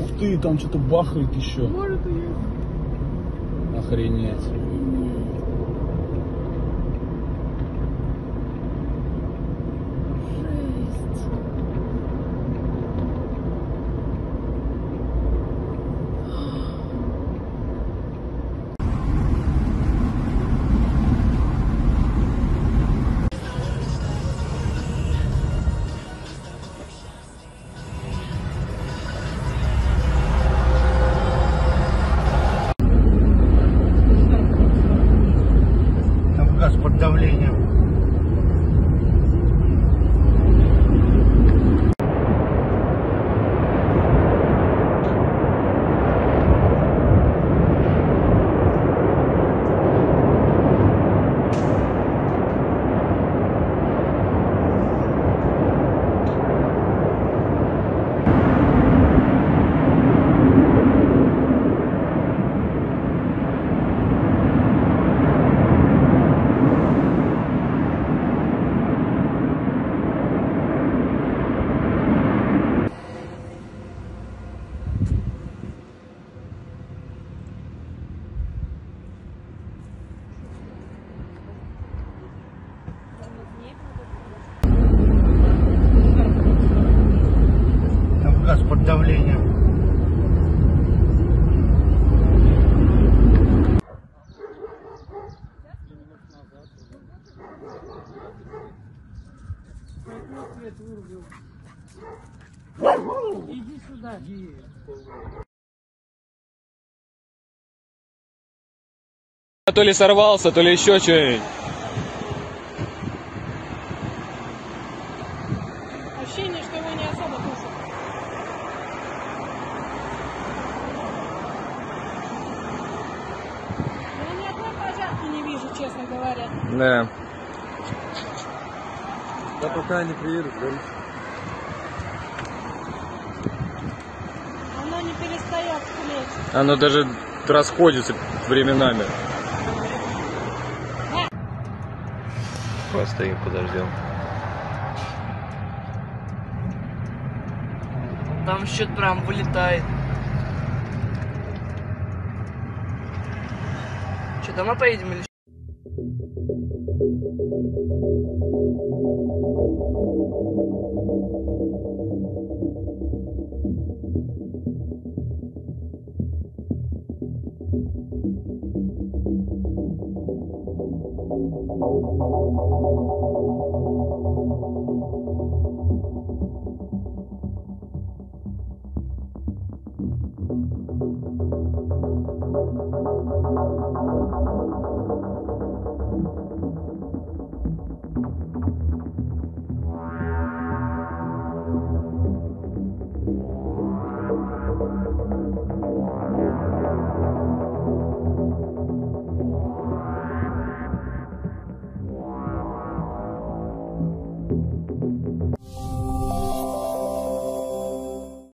Ух ты, там что-то бахает еще. Может и есть. Охренеть. Жесть. Там газ под давлением. Там газ под давлением. Иди сюда. То ли сорвался, то ли еще что-нибудь. Ощущение, что его не особо тушат. Я ни одной пожарки не вижу, честно говоря. Да. Да пока они приедут, горит. Оно не перестает тлеть. Оно даже расходится временами. Постоим, подождем. Там счет прям вылетает. Что, домой поедем или Thank you.